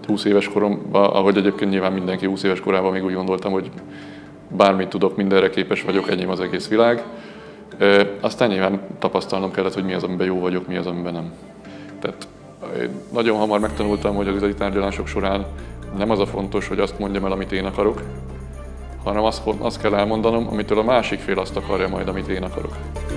20 éves koromban, ahogy egyébként nyilván mindenki 20 éves korában még úgy gondoltam, hogy bármit tudok, mindenre képes vagyok, enyém az egész világ. Aztán nyilván tapasztalnom kellett, hogy mi az, amiben jó vagyok, mi az, amiben nem. Tehát nagyon hamar megtanultam, hogy az üzleti tárgyalások során nem az a fontos, hogy azt mondjam el, amit én akarok, hanem azt kell elmondanom, amitől a másik fél azt akarja majd, amit én akarok.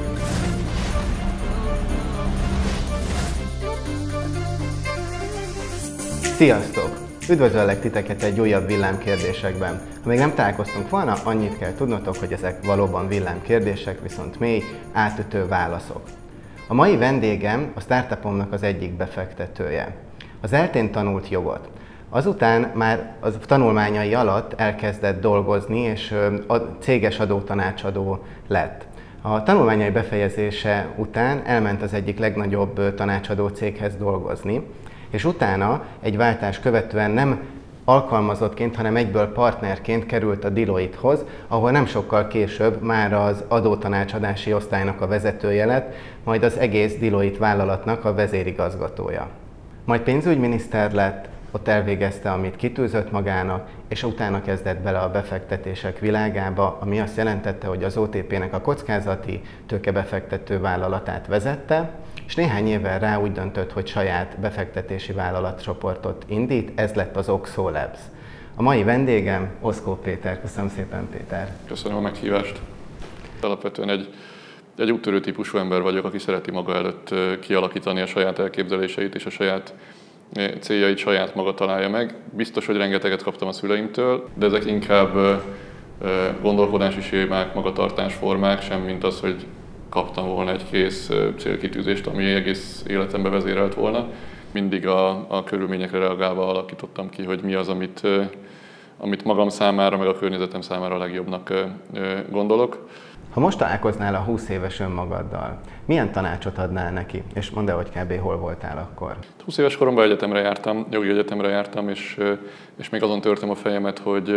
Sziasztok! Üdvözöllek titeket egy újabb villámkérdésekben. Ha még nem találkoztunk volna, annyit kell tudnotok, hogy ezek valóban villámkérdések, viszont mély, átütő válaszok. A mai vendégem a startupomnak az egyik befektetője. Az ELTE-n tanult jogot. Azután már a tanulmányai alatt elkezdett dolgozni, és céges adótanácsadó lett. A tanulmányai befejezése után elment az egyik legnagyobb tanácsadó céghez dolgozni, és utána egy váltás követően nem alkalmazottként, hanem egyből partnerként került a Deloitte-hoz, ahol nem sokkal később már az adótanácsadási osztálynak a vezetője lett, majd az egész Deloitte vállalatnak a vezérigazgatója. Majd pénzügyminiszter lett, ott elvégezte, amit kitűzött magának, és utána kezdett bele a befektetések világába, ami azt jelentette, hogy az OTP-nek a kockázati tőkebefektető vállalatát vezette, és néhány évvel rá úgy döntött, hogy saját befektetési vállalatcsoportot indít, ez lett az Oxo Labs. A mai vendégem Oszkó Péter. Köszönöm szépen, Péter! Köszönöm a meghívást! Alapvetően egy úttörő típusú ember vagyok, aki szereti maga előtt kialakítani a saját elképzeléseit és a saját céljait saját maga találja meg. Biztos, hogy rengeteget kaptam a szüleimtől, de ezek inkább gondolkodási sémák, magatartásformák, sem mint az, hogy kaptam volna egy kész célkitűzést, ami egész életembe vezérelt volna. Mindig a körülményekre reagálva alakítottam ki, hogy mi az, amit magam számára, meg a környezetem számára a legjobbnak gondolok. Ha most találkoznál a 20 éves önmagaddal, milyen tanácsot adnál neki? És mondd el, hogy kb. Hol voltál akkor? 20 éves koromban egyetemre jártam, jogi egyetemre jártam, és még azon törtem a fejemet,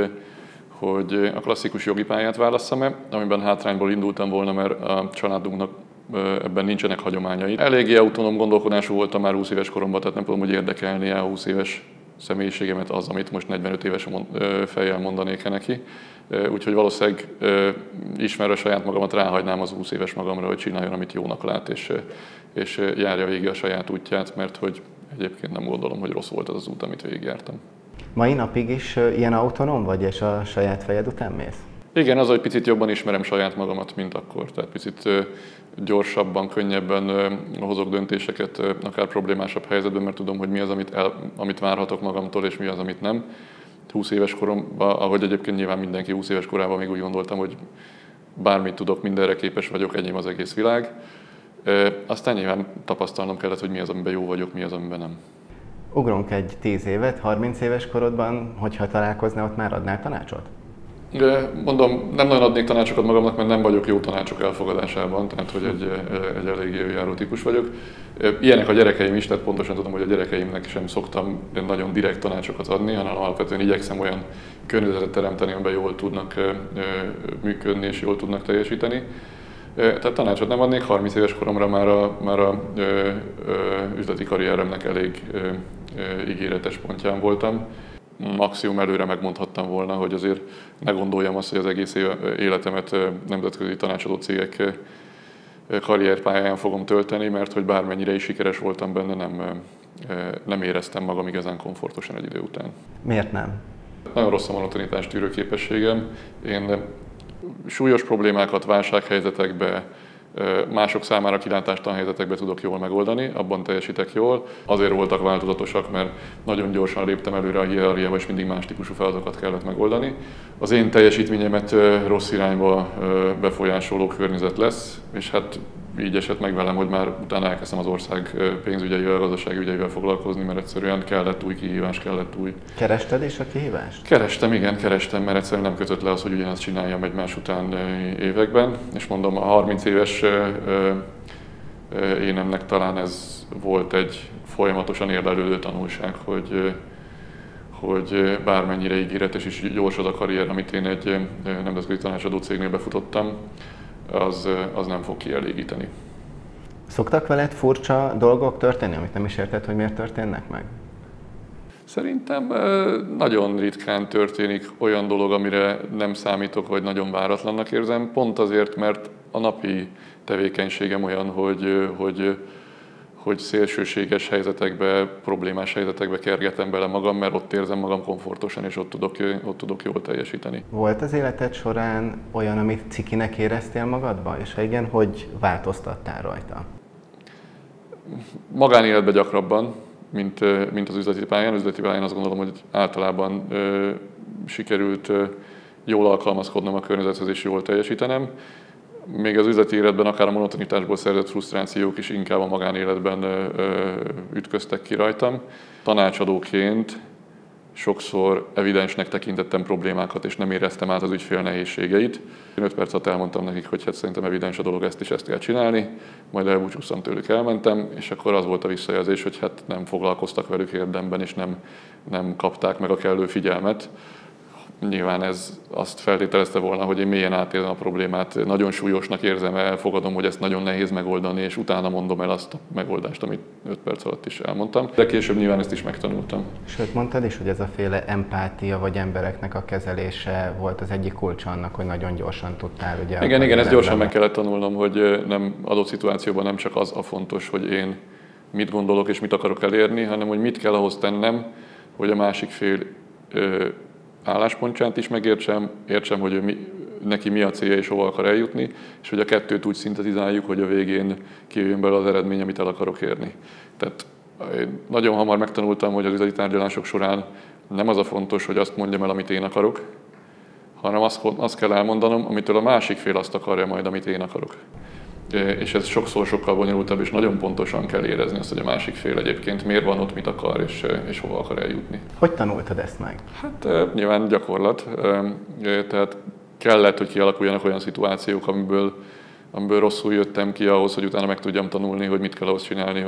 hogy a klasszikus jogi pályát válasszam-e, amiben hátrányból indultam volna, mert a családunknak ebben nincsenek hagyományai. Eléggé autonóm gondolkodású voltam már 20 éves koromban, tehát nem tudom, hogy érdekelni a 20 éves személyiségemet az, amit most 45 éves fejjel mondanék neki. Úgyhogy valószínűleg ismerve saját magamat ráhagynám az 20 éves magamra, hogy csináljon, amit jónak lát, és járja végig a saját útját, mert hogy egyébként nem gondolom, hogy rossz volt az az út, amit végigjártam. Mai napig is ilyen autonóm vagy, és a saját fejed után mész? Igen, az, hogy picit jobban ismerem saját magamat, mint akkor. Tehát picit gyorsabban, könnyebben hozok döntéseket, akár problémásabb helyzetben, mert tudom, hogy mi az, amit várhatok magamtól, és mi az, amit nem. 20 éves koromban, ahogy egyébként nyilván mindenki 20 éves korában még úgy gondoltam, hogy bármit tudok, mindenre képes vagyok, enyém az egész világ. Aztán nyilván tapasztalnom kellett, hogy mi az, amiben jó vagyok, mi az, amiben nem. Ugrunk egy 10 évet, 30 éves korodban, hogyha találkoznál, ott már adnál tanácsot? Mondom, nem nagyon adnék tanácsokat magamnak, mert nem vagyok jó tanácsok elfogadásában, tehát hogy egy eléggé járó típus vagyok. Ilyenek a gyerekeim is, tehát pontosan tudom, hogy a gyerekeimnek sem szoktam nagyon direkt tanácsokat adni, hanem alapvetően igyekszem olyan környezetet teremteni, amiben jól tudnak működni és jól tudnak teljesíteni. Tehát tanácsot nem adnék, 30 éves koromra már a üzleti karrieremnek elég ígéretes pontján voltam. Maximum előre megmondhattam volna, hogy azért ne gondoljam azt, hogy az egész életemet nemzetközi tanácsadó cégek karrierpályáján fogom tölteni, mert hogy bármennyire is sikeres voltam benne, nem éreztem magam igazán komfortosan egy idő után. Miért nem? Nagyon rossz a monotonitás tűrő képességem. Én súlyos problémákat válsághelyzetekbe, mások számára kilátástalan helyzetekbe tudok jól megoldani, abban teljesítek jól. Azért voltak változatosak, mert nagyon gyorsan léptem előre a hierarchiába, és mindig más típusú feladatokat kellett megoldani. Az én teljesítményemet rossz irányba befolyásoló környezet lesz, és hát így esett meg velem, hogy már utána elkezdtem az ország pénzügyeivel, gazdasági ügyeivel foglalkozni, mert egyszerűen kellett új kihívás, kellett új... Kerested is a kihívást? Kerestem, mert egyszerűen nem kötött le az, hogy ugyanazt csináljam egymás után években. És mondom, a 30 éves énemnek talán ez volt egy folyamatosan érlelődő tanulság, hogy bármennyire ígéretes és gyors az a karrier, amit én egy nemzetközi tanácsadó cégnél befutottam, az nem fog kielégíteni. Szoktak veled furcsa dolgok történni, amit nem is érted, hogy miért történnek meg? Szerintem nagyon ritkán történik olyan dolog, amire nem számítok, vagy nagyon váratlannak érzem, pont azért, mert a napi tevékenységem olyan, hogy szélsőséges helyzetekbe, problémás helyzetekbe kergetem bele magam, mert ott érzem magam komfortosan, és ott tudok jól teljesíteni. Volt az életed során olyan, amit cikinek éreztél magadban, és ha igen, hogy változtattál rajta? Magánéletben gyakrabban, mint az üzleti pályán. Az üzleti pályán azt gondolom, hogy általában sikerült jól alkalmazkodnom a környezethez és jól teljesítenem. Még az üzleti életben akár a monotonitásból szerzett frusztrációk is inkább a magánéletben ütköztek ki rajtam. Tanácsadóként sokszor evidensnek tekintettem problémákat, és nem éreztem át az ügyfél nehézségeit. Én 5 perc alatt elmondtam nekik, hogy hát szerintem evidens a dolog, ezt is ezt kell csinálni, majd elbúcsúztam tőlük, elmentem, és akkor az volt a visszajelzés, hogy hát nem foglalkoztak velük érdemben, és nem kapták meg a kellő figyelmet. Nyilván ez azt feltételezte volna, hogy én mélyen átérzem a problémát, nagyon súlyosnak érzem, elfogadom, hogy ezt nagyon nehéz megoldani, és utána mondom el azt a megoldást, amit 5 perc alatt is elmondtam. De később nyilván ezt is megtanultam. Sőt, mondtad is, hogy ez a féle empátia vagy embereknek a kezelése volt az egyik kulcsa annak, hogy nagyon gyorsan tudtál. Ugye, igen, ezt gyorsan meg kellett tanulnom, hogy nem adott szituációban nem csak az a fontos, hogy én mit gondolok és mit akarok elérni, hanem hogy mit kell ahhoz tennem, hogy a másik fél álláspontját is megértsem, hogy neki mi a célja és hova akar eljutni, és hogy a kettőt úgy szintetizáljuk, hogy a végén kijöjjön belőle az eredmény, amit el akarok érni. Tehát én nagyon hamar megtanultam, hogy az üzleti tárgyalások során nem az a fontos, hogy azt mondjam el, amit én akarok, hanem azt kell elmondanom, amitől a másik fél azt akarja majd, amit én akarok. És ez sokkal bonyolultabb, és nagyon pontosan kell érezni azt, hogy a másik fél egyébként miért van ott, mit akar, és hova akar eljutni. Hogy tanultad ezt meg? Hát nyilván gyakorlat. Tehát kellett, hogy kialakuljanak olyan szituációk, amiből rosszul jöttem ki ahhoz, hogy utána meg tudjam tanulni, hogy mit kell ahhoz csinálni,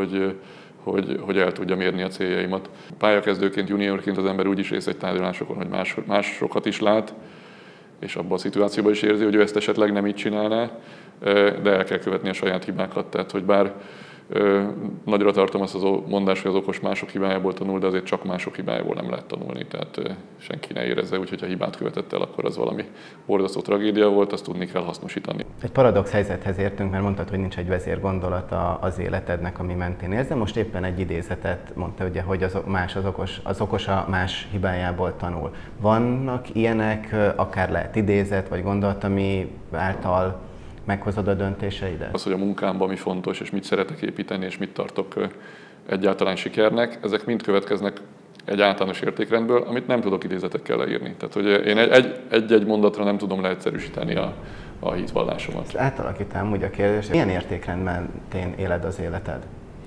hogy el tudjam érni a céljaimat. Pályakezdőként, juniorként az ember úgy is részt egy tárgyalásokon, hogy másokat is lát, és abban a szituációban is érzi, hogy ő ezt esetleg nem így csinálná, de el kell követni a saját hibákat. Tehát, hogy bár nagyra tartom azt a mondást, hogy az okos mások hibájából tanul, de azért csak mások hibájából nem lehet tanulni. Tehát senki ne érezze úgy, hogy ha hibát követett el, akkor az valami borzasztó tragédia volt, azt tudni kell hasznosítani. Egy paradox helyzethez értünk, mert mondtad, hogy nincs egy vezérgondolata az életednek, ami mentén érsz, de most éppen egy idézetet mondta, ugye, hogy az okos a más hibájából tanul. Vannak ilyenek, akár lehet idézet vagy gondolat, ami által meghozod a döntéseidet? Az, hogy a munkámban mi fontos, és mit szeretek építeni, és mit tartok egyáltalán sikernek, ezek mind következnek egy általános értékrendből, amit nem tudok idézetekkel leírni. Tehát, hogy én egy-egy mondatra nem tudom leegyszerűsíteni a hitvallásomat. Átalakítám úgy a kérdést, milyen értékrend mentén éled az életed?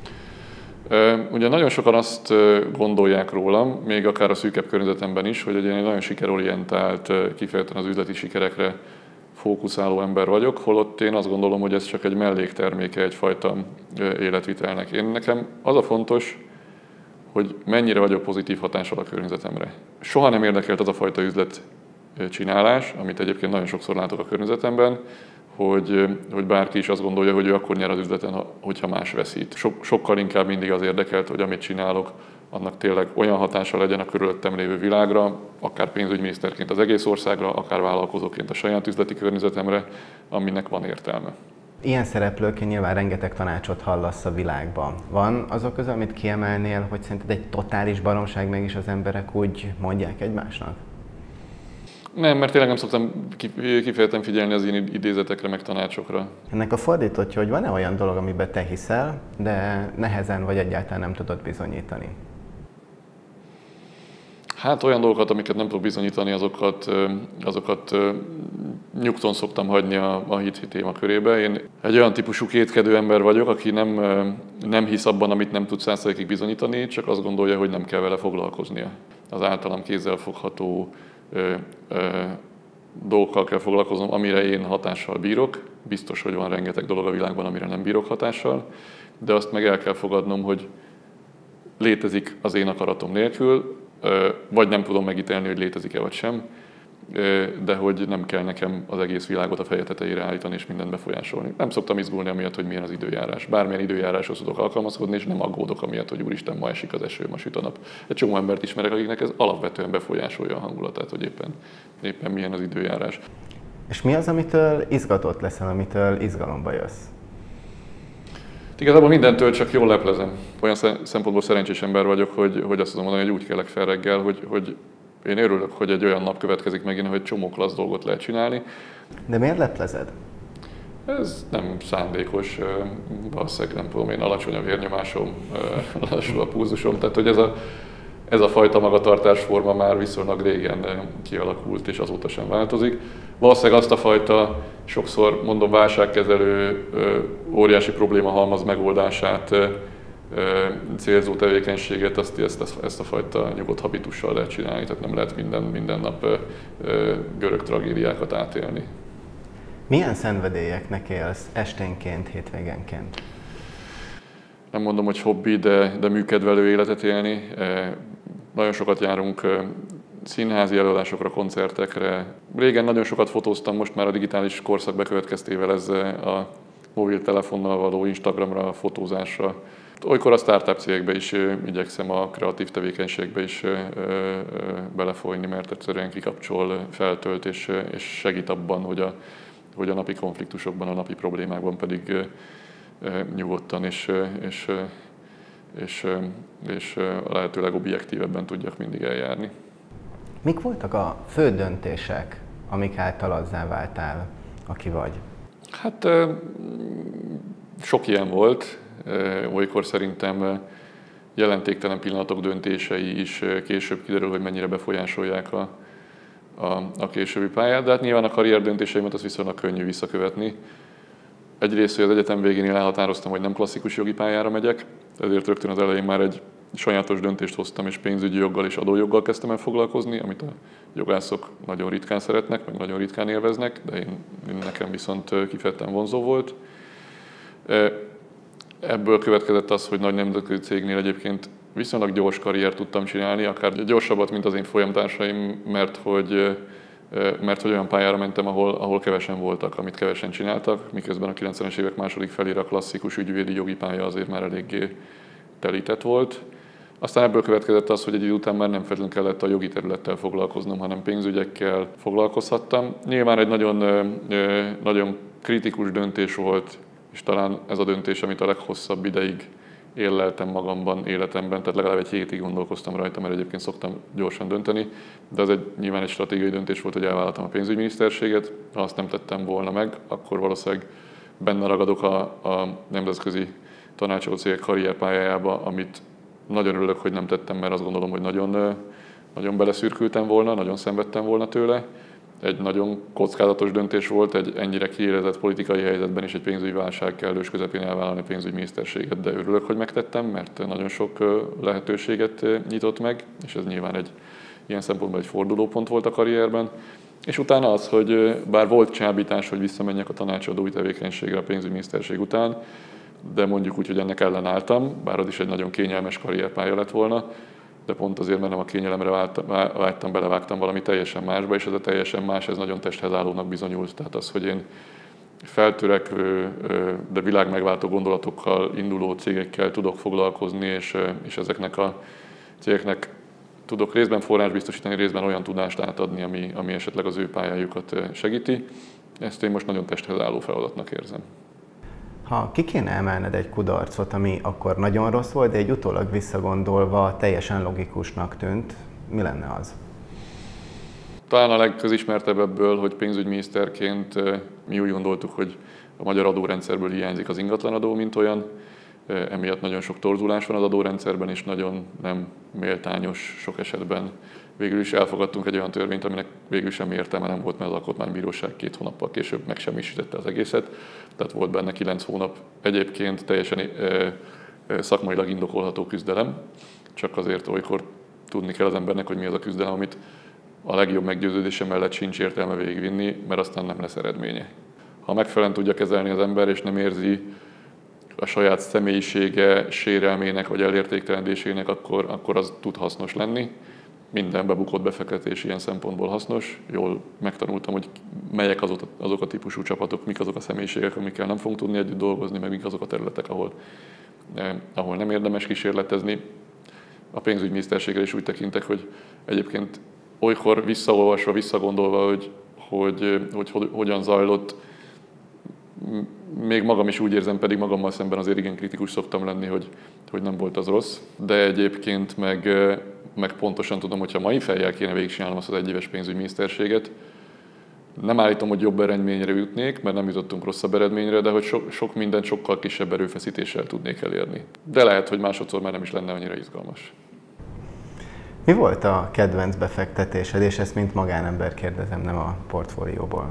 Ugye nagyon sokan azt gondolják rólam, még akár a szűkebb környezetemben is, hogy én egy nagyon sikerorientált, kifejezetten az üzleti sikerekre fókuszáló ember vagyok, holott én azt gondolom, hogy ez csak egy mellékterméke egyfajta életvitelnek. Nekem az a fontos, hogy mennyire vagyok pozitív hatással a környezetemre. Soha nem érdekelt az a fajta üzletcsinálás, amit egyébként nagyon sokszor látok a környezetemben, hogy bárki is azt gondolja, hogy ő akkor nyer az üzleten, hogyha más veszít. Sokkal inkább mindig az érdekelt, hogy amit csinálok, annak tényleg olyan hatása legyen a körülöttem lévő világra, akár pénzügyminiszterként az egész országra, akár vállalkozóként a saját üzleti környezetemre, aminek van értelme. Ilyen szereplőként nyilván rengeteg tanácsot hallasz a világban. Van azok közül, amit kiemelnél, hogy szerinted egy totális baromság mégis az emberek úgy mondják egymásnak? Nem, mert tényleg nem szoktam kifejezetten figyelni az én idézetekre, meg tanácsokra. Ennek a fordítottja, hogy van-e olyan dolog, amiben te hiszel, de nehezen vagy egyáltalán nem tudod bizonyítani? Hát olyan dolgokat, amiket nem tudok bizonyítani, azokat nyugton szoktam hagyni a hit témakörébe. Én egy olyan típusú kétkedő ember vagyok, aki nem hisz abban, amit nem tud 100%-ig bizonyítani, csak azt gondolja, hogy nem kell vele foglalkoznia. Az általam kézzelfogható dolgokkal kell foglalkoznom, amire én hatással bírok. Biztos, hogy van rengeteg dolog a világban, amire nem bírok hatással, de azt meg el kell fogadnom, hogy létezik az én akaratom nélkül, vagy nem tudom megítélni, hogy létezik-e vagy sem, de hogy nem kell nekem az egész világot a feje tetejére állítani és mindent befolyásolni. Nem szoktam izgulni amiatt, hogy milyen az időjárás. Bármilyen időjáráshoz tudok alkalmazkodni, és nem aggódok amiatt, hogy úristen, ma esik az eső, ma süt a nap. Egy csomó embert ismerek, akiknek ez alapvetően befolyásolja a hangulatát, hogy éppen milyen az időjárás. És mi az, amitől izgatott leszel, amitől izgalomba jössz? Igazából mindentől csak jól leplezem. Olyan szempontból szerencsés ember vagyok, hogy azt tudom mondani, hogy úgy kelek fel reggel, hogy én örülök, hogy egy olyan nap következik megint, hogy csomó klassz dolgot lehet csinálni. De miért leplezed? Ez nem szándékos, valószínűleg nem tudom én, alacsony a vérnyomásom, lassú a pulzusom, tehát hogy ez a fajta magatartásforma már viszonylag régen kialakult, és azóta sem változik. Valószínűleg azt a fajta, sokszor mondom, válságkezelő, óriási problémahalmaz megoldását célzó tevékenységet, ezt a fajta nyugodt habitussal lehet csinálni, tehát nem lehet minden nap görög tragédiákat átélni. Milyen szenvedélyeknek élsz esténként, hétvégenként? Nem mondom, hogy hobbi, de műkedvelő életet élni. Nagyon sokat járunk színházi előadásokra, koncertekre. Régen nagyon sokat fotóztam, most már a digitális korszak bekövetkeztével ez a mobiltelefonnal való Instagramra, fotózásra. Olykor a startup cégekbe is igyekszem a kreatív tevékenységbe is belefolyni, mert egyszerűen kikapcsol, feltölt és segít abban, hogy a napi konfliktusokban, a napi problémákban pedig nyugodtan és lehetőleg objektívebben tudjak mindig eljárni. Mik voltak a fő döntések, amik által azzá váltál, aki vagy? Hát sok ilyen volt. Olykor szerintem jelentéktelen pillanatok döntései is később kiderül, hogy mennyire befolyásolják a későbbi pályát, de hát nyilván a karrier döntéseimet az viszonylag könnyű visszakövetni. Egyrészt, hogy az egyetem végén elhatároztam, hogy nem klasszikus jogi pályára megyek, ezért rögtön az elején már egy sajátos döntést hoztam, és pénzügyi joggal és adójoggal kezdtem el foglalkozni, amit a jogászok nagyon ritkán szeretnek, meg nagyon ritkán élveznek, de nekem viszont kifejezetten vonzó volt. Ebből következett az, hogy nagy nemzetközi cégnél egyébként viszonylag gyors karriert tudtam csinálni, akár gyorsabbat, mint az én folyamtársaim, mert hogy olyan pályára mentem, ahol kevesen voltak, amit kevesen csináltak, miközben a 90-es évek második felére a klasszikus ügyvédi jogi pálya azért már eléggé telített volt. Aztán ebből következett az, hogy egy idő után már nem feltétlenül kellett a jogi területtel foglalkoznom, hanem pénzügyekkel foglalkozhattam. Nyilván egy nagyon kritikus döntés volt, és talán ez a döntés, amit a leghosszabb ideig érleltem magamban, életemben, tehát legalább egy hétig gondolkoztam rajta, mert egyébként szoktam gyorsan dönteni, de az nyilván egy stratégiai döntés volt, hogy elvállaltam a pénzügyminiszterséget. Ha azt nem tettem volna meg, akkor valószínűleg benne ragadok a nemzetközi tanácsadó cégek karrierpályájába, amit nagyon örülök, hogy nem tettem, mert azt gondolom, hogy nagyon beleszürkültem volna, nagyon szenvedtem volna tőle. Egy nagyon kockázatos döntés volt, egy ennyire kiélezett politikai helyzetben és egy pénzügyi válság kellős közepén elvállalni pénzügyminiszterséget, de örülök, hogy megtettem, mert nagyon sok lehetőséget nyitott meg, és ez nyilván ilyen szempontból egy fordulópont volt a karrierben. És utána az, hogy bár volt csábítás, hogy visszamenjek a tanácsadói tevékenységre a pénzügyminiszterség után, de mondjuk úgy, hogy ennek ellenálltam, bár az is egy nagyon kényelmes karrierpálya lett volna, de pont azért, mert nem a kényelemre vágytam, belevágtam valami teljesen másba, és ez a teljesen más, ez nagyon testhez állónak bizonyult. Tehát az, hogy én feltörekvő, de világmegváltó gondolatokkal induló cégekkel tudok foglalkozni, és ezeknek a cégeknek tudok részben forrás biztosítani, részben olyan tudást átadni, ami esetleg az ő pályájukat segíti. Ezt én most nagyon testhez álló feladatnak érzem. Ha ki kéne emelned egy kudarcot, ami akkor nagyon rossz volt, de egy utólag visszagondolva teljesen logikusnak tűnt, mi lenne az? Talán a legközismertebb ebből, hogy pénzügyminiszterként mi úgy gondoltuk, hogy a magyar adórendszerből hiányzik az ingatlanadó, mint olyan. Emiatt nagyon sok torzulás van az adórendszerben, és nagyon nem méltányos sok esetben. Végül is elfogadtunk egy olyan törvényt, aminek végül sem értelme nem volt, mert az Alkotmánybíróság 2 hónappal később megsemmisítette az egészet. Tehát volt benne 9 hónap egyébként teljesen szakmailag indokolható küzdelem. Csak azért olykor tudni kell az embernek, hogy mi az a küzdelem, amit a legjobb meggyőződése mellett sincs értelme végigvinni, mert aztán nem lesz eredménye. Ha megfelelően tudja kezelni az ember, és nem érzi a saját személyisége sérelmének vagy elértéktelendésének, akkor az tud hasznos lenni. minden bebukott befektetés ilyen szempontból hasznos. Jól megtanultam, hogy melyek azok a típusú csapatok, mik azok a személyiségek, amikkel nem fogunk tudni együtt dolgozni, meg mik azok a területek, ahol nem érdemes kísérletezni. A pénzügyminiszterségre is úgy tekintek, hogy egyébként olykor visszaolvasva, visszagondolva, hogy hogyan zajlott, még magam is úgy érzem, pedig magammal szemben azért igen kritikus szoktam lenni, hogy nem volt az rossz. De egyébként meg pontosan tudom, hogyha mai fejjel kéne végigcsinálnom azt az egyéves pénzügyminiszterséget, nem állítom, hogy jobb eredményre jutnék, mert nem jutottunk rosszabb eredményre, de hogy sok mindent sokkal kisebb erőfeszítéssel tudnék elérni. De lehet, hogy másodszor már nem is lenne annyira izgalmas. Mi volt a kedvenc befektetésed, és ezt mint magánember kérdezem, nem a portfólióból?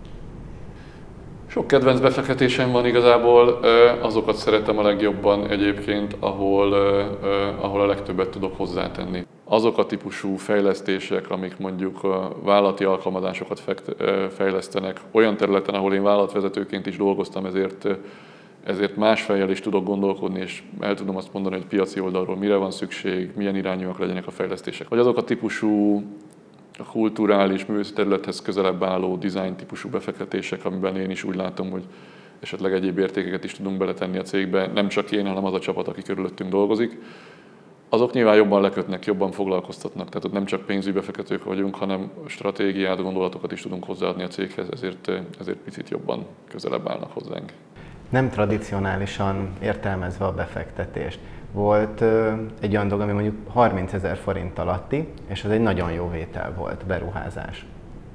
Sok kedvenc befektetésem van igazából, azokat szeretem a legjobban egyébként, ahol a legtöbbet tudok hozzátenni. Azok a típusú fejlesztések, amik mondjuk vállalati alkalmazásokat fejlesztenek olyan területen, ahol én vállalatvezetőként is dolgoztam, ezért más fejjel is tudok gondolkodni, és el tudom azt mondani, hogy piaci oldalról mire van szükség, milyen irányúak legyenek a fejlesztések. Vagy azok a típusú a kulturális művészeti területhez közelebb álló design típusú befektetések, amiben én is úgy látom, hogy esetleg egyéb értékeket is tudunk beletenni a cégbe, nem csak én, hanem az a csapat, aki körülöttünk dolgozik. Azok nyilván jobban lekötnek, jobban foglalkoztatnak, tehát ott nem csak pénzügyi befektetők vagyunk, hanem stratégiát, gondolatokat is tudunk hozzáadni a céghez, ezért picit jobban közelebb állnak hozzánk. Nem tradicionálisan értelmezve a befektetést. Volt egy olyan dolog, ami mondjuk 30 000 forint alatti, és ez egy nagyon jó vétel volt, beruházás.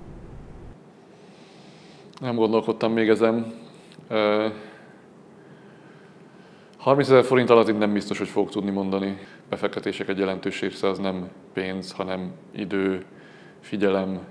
Nem gondolkodtam még ezen. 30 000 forint alatt nem biztos, hogy fogok tudni mondani. Befektetések egy jelentős része az nem pénz, hanem idő, figyelem,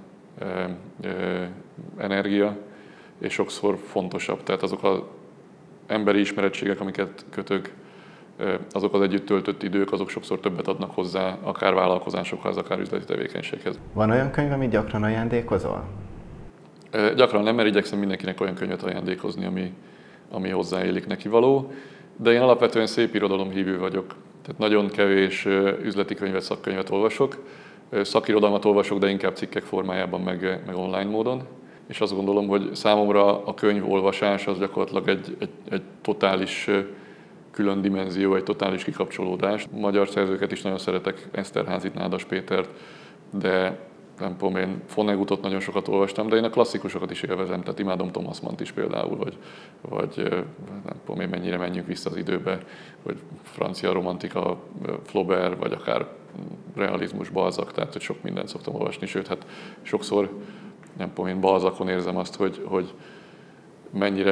energia, és sokszor fontosabb. Tehát azok az emberi ismerettségek, amiket kötök, azok az együtt töltött idők, azok sokszor többet adnak hozzá, akár vállalkozásokhoz, akár üzleti tevékenységhez. Van olyan könyv, amit gyakran ajándékozol? Gyakran nem, mert igyekszem mindenkinek olyan könyvet ajándékozni, ami hozzáélik neki való, de én alapvetően szép irodalom hívő vagyok. Tehát nagyon kevés üzleti könyvet, szakkönyvet olvasok. Szakirodalmat olvasok, de inkább cikkek formájában, meg online módon. És azt gondolom, hogy számomra a könyvolvasás az gyakorlatilag egy totális külön dimenzió, egy totális kikapcsolódás. Magyar szerzőket is nagyon szeretek, Eszterházit, Nádas Pétert, de nem tudom, én Vonnegutot nagyon sokat olvastam, de én a klasszikusokat is élvezem, tehát imádom Thomas Mannt is például, vagy nem tudom én mennyire menjünk vissza az időbe, hogy francia romantika, Flaubert, vagy akár realizmus, Balzac, tehát hogy sok mindent szoktam olvasni, sőt, hát sokszor, nem tudom én Balzacon érzem azt, hogy mennyire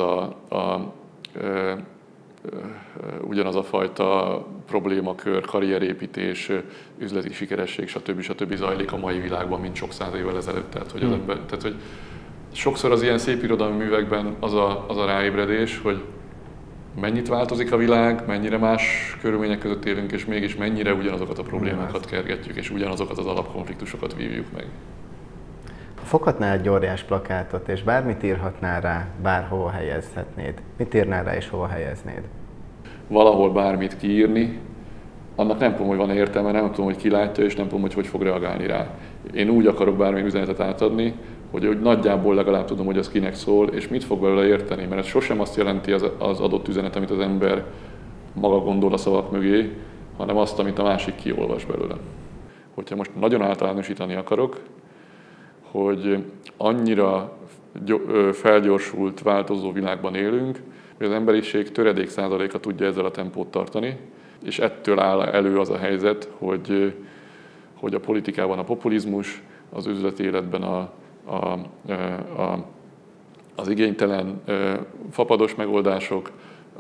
ugyanaz a fajta problémakör, karrierépítés, üzleti sikeresség, stb. Zajlik a mai világban, mint sok száz évvel ezelőtt. Tehát, hogy sokszor az ilyen szép irodalmi művekben az a ráébredés, hogy mennyit változik a világ, mennyire más körülmények között élünk, és mégis mennyire ugyanazokat a problémákat kergetjük, és ugyanazokat az alapkonfliktusokat vívjuk meg. Ha foghatnál egy óriás plakátot, és bármit írhatnál rá, bárhova helyezhetnéd, mit írnál rá, és hova helyeznéd? Valahol bármit kiírni, annak nem tudom, hogy van értelme, nem tudom, hogy ki látja, és nem tudom, hogy fog reagálni rá. Én úgy akarok bármilyen üzenetet átadni, hogy nagyjából legalább tudom, hogy az kinek szól, és mit fog belőle érteni, mert ez sosem azt jelenti az adott üzenet, amit az ember maga gondol a szavak mögé, hanem azt, amit a másik kiolvas belőle. Hogyha most nagyon általánosítani akarok, hogy annyira felgyorsult, változó világban élünk, hogy az emberiség töredék százaléka tudja ezzel a tempót tartani, és ettől áll elő az a helyzet, hogy a politikában a populizmus, az üzleti életben az igénytelen, fapados megoldások,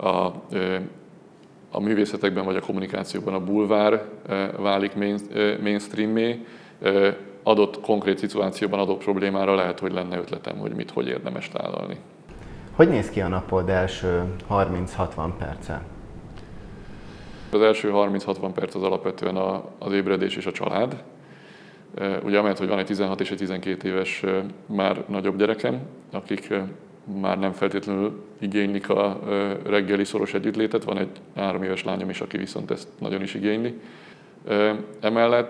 a művészetekben vagy a kommunikációban a bulvár válik mainstreammé, adott konkrét szituációban, adott problémára lehet, hogy lenne ötletem, hogy hogy érdemes tálalni. Hogy néz ki a napod első 30-60 perce? Az első 30-60 perc az alapvetően az ébredés és a család. Ugye amellett, hogy van egy 16 és egy 12 éves már nagyobb gyerekem, akik már nem feltétlenül igénylik a reggeli szoros együttlétet, van egy 3 éves lányom is, aki viszont ezt nagyon is igényli. Emellett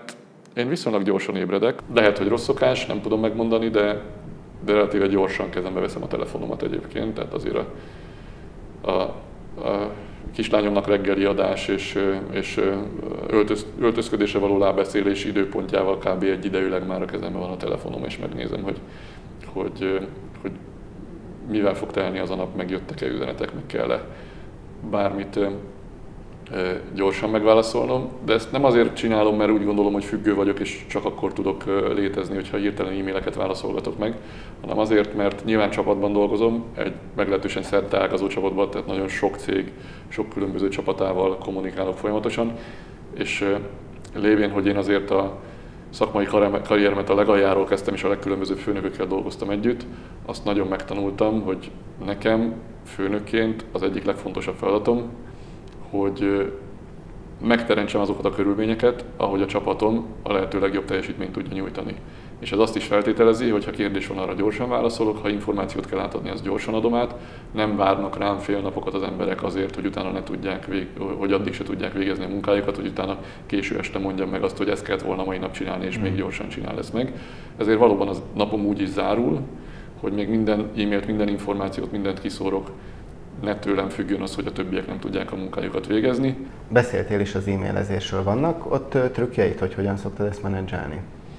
Én viszonylag gyorsan ébredek. Lehet, hogy rossz szokás, nem tudom megmondani, de relatíve gyorsan kezembe veszem a telefonomat egyébként. Tehát azért a kislányomnak reggeli adás és öltözködésre való lábbeszélés időpontjával kb. Egyidejűleg már a kezemben van a telefonom, és megnézem, hogy mivel fog telni az a nap, megjöttek-e üzenetek, meg kell-e bármit gyorsan megválaszolnom. De ezt nem azért csinálom, mert úgy gondolom, hogy függő vagyok, és csak akkor tudok létezni, hogyha hirtelen e-maileket válaszolgatok meg, hanem azért, mert nyilván csapatban dolgozom, egy meglehetősen szerteágazó csapatban, tehát nagyon sok cég, sok különböző csapatával kommunikálok folyamatosan, és lévén, hogy én azért a szakmai karrieremet a legaljáról kezdtem, és a legkülönbözőbb főnökökkel dolgoztam együtt, azt nagyon megtanultam, hogy nekem főnökként az egyik legfontosabb feladatom, hogy megteremtsem azokat a körülményeket, ahogy a csapatom a lehető legjobb teljesítményt tudja nyújtani. És ez azt is feltételezi, hogy ha kérdés van, arra gyorsan válaszolok, ha információt kell átadni, azt gyorsan adom át. Nem várnak rám fél napokat az emberek azért, hogy utána ne tudják, hogy addig se tudják végezni a munkájukat, hogy utána késő este mondjam meg azt, hogy ezt kellett volna mai nap csinálni, és még gyorsan csinál ezt meg. Ezért valóban az napom úgy is zárul, hogy még minden e-mailt, minden információt, mindent kiszórok, ne tőlem függjön az, hogy a többiek nem tudják a munkájukat végezni. Beszéltél is az e-mailezésről. Vannak ott trükkjeid, hogy hogyan szoktad ezt menedzselni?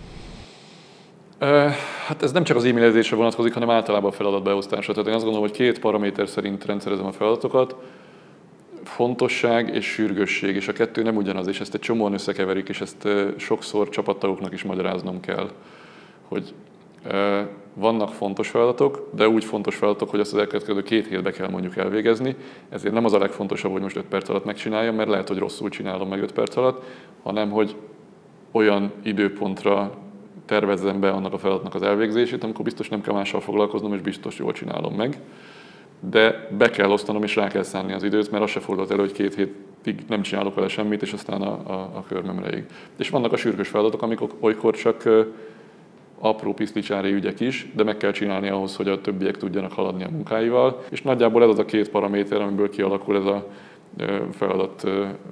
Hát ez nem csak az e-mailezésre vonatkozik, hanem általában a feladatbeosztásra. Tehát én azt gondolom, hogy 2 paraméter szerint rendszerezem a feladatokat. Fontosság és sürgősség, és a 2 nem ugyanaz, és ezt egy csomóan összekeverik, és ezt sokszor csapattagoknak is magyaráznom kell, hogy vannak fontos feladatok, de úgy fontos feladatok, hogy azt az elkövetkező 2 hétbe kell mondjuk elvégezni. Ezért nem az a legfontosabb, hogy most 5 perc alatt megcsináljam, mert lehet, hogy rosszul csinálom meg 5 perc alatt, hanem hogy olyan időpontra tervezzem be annak a feladatnak az elvégzését, amikor biztos nem kell mással foglalkoznom, és biztos jól csinálom meg. De be kell osztanom, és rá kell szánni az időt, mert az se fordult elő, hogy 2 hétig nem csinálok vele semmit, és aztán a körmömre ég. És vannak a sürgős feladatok, amikor olykor csak apró piszlicsári ügyek is, de meg kell csinálni ahhoz, hogy a többiek tudjanak haladni a munkáival. És nagyjából ez az a 2 paraméter, amiből kialakul ez a feladat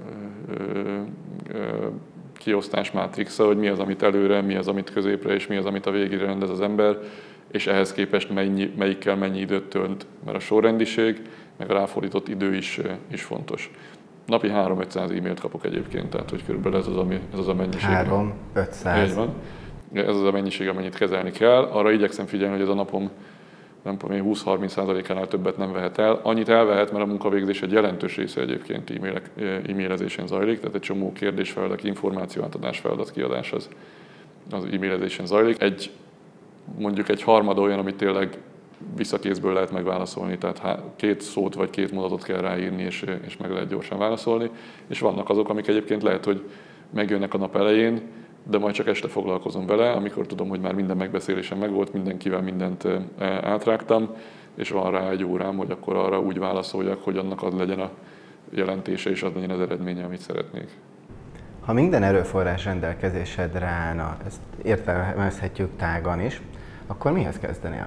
kiosztás mátrixa, hogy mi az, amit előre, mi az, amit középre, és mi az, amit a végére rendez az ember, és ehhez képest melyikkel mennyi időt tölt, mert a sorrendiség, meg a ráfordított idő is fontos. Napi 300-500 e-mailt kapok egyébként, tehát hogy körülbelül ez az a mennyiség. 300-500. Így van. Ez az a mennyiség, amennyit kezelni kell. Arra igyekszem figyelni, hogy ez a napom nem tudom, 20-30%-ánál többet nem vehet el. Annyit elvehet, mert a munkavégzés egy jelentős része egyébként e-mailezésen zajlik, tehát egy csomó kérdésfeladat, információátadás, feladatkiadás az e-mailezésen zajlik. Mondjuk egy harmada olyan, amit tényleg visszakézből lehet megválaszolni, tehát 2 szót vagy 2 mondatot kell ráírni, és meg lehet gyorsan válaszolni. És vannak azok, amik egyébként lehet, hogy megjönnek a nap elején, de majd csak este foglalkozom vele, amikor tudom, hogy már minden megbeszélésem megvolt, mindenkivel mindent átrágtam, és van rá 1 órám, hogy akkor arra úgy válaszoljak, hogy annak az legyen a jelentése, és az legyen az eredménye, amit szeretnék. Ha minden erőforrás rendelkezésedre állna, ezt értelmezhetjük tágan is, akkor mihez kezdenél?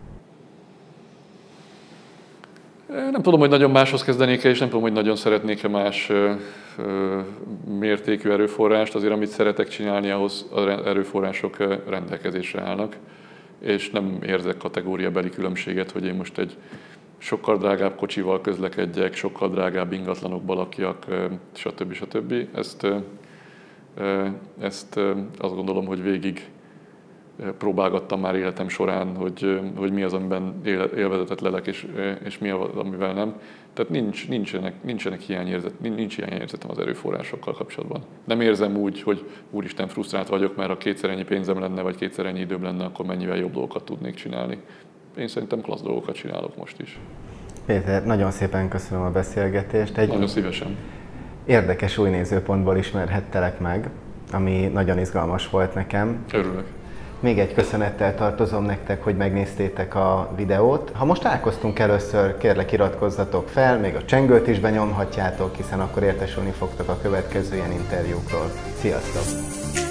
Nem tudom, hogy nagyon máshoz kezdenék-e, és nem tudom, hogy nagyon szeretnék-e más mértékű erőforrást. Azért, amit szeretek csinálni, ahhoz az erőforrások rendelkezésre állnak, és nem érzek kategóriabeli különbséget, hogy én most egy sokkal drágább kocsival közlekedjek, sokkal drágább ingatlanokba lakjak, stb. Ezt azt gondolom, hogy végig próbálgattam már életem során, hogy mi az, amiben élvezetet lelek, és mi az, amivel nem. Tehát nincs hiányérzetem az erőforrásokkal kapcsolatban. Nem érzem úgy, hogy úristen, frusztrált vagyok, mert ha 2-szer ennyi pénzem lenne, vagy 2-szer ennyi időm lenne, akkor mennyivel jobb dolgokat tudnék csinálni. Én szerintem klassz dolgokat csinálok most is. Péter, nagyon szépen köszönöm a beszélgetést. Nagyon szívesen. Érdekes új nézőpontból ismerhettelek meg, ami nagyon izgalmas volt nekem. Örülök. Még egy köszönettel tartozom nektek, hogy megnéztétek a videót. Ha most találkoztunk először, kérlek iratkozzatok fel, még a csengőt is benyomhatjátok, hiszen akkor értesülni fogtok a következő ilyen interjúkról. Sziasztok!